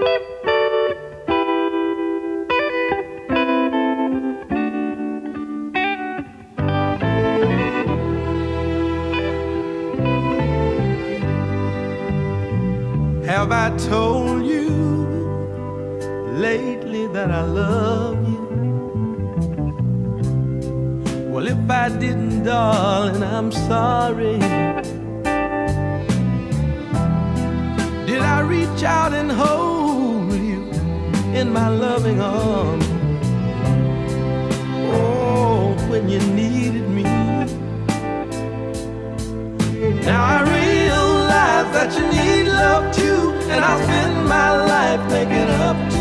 Have I told you lately that I love you? Well, if I didn't, darling, I'm sorry. Did I reach out and hold you in my loving arms? Oh, when you needed me. Now I realize that you need love too, and I'll spend my life making up to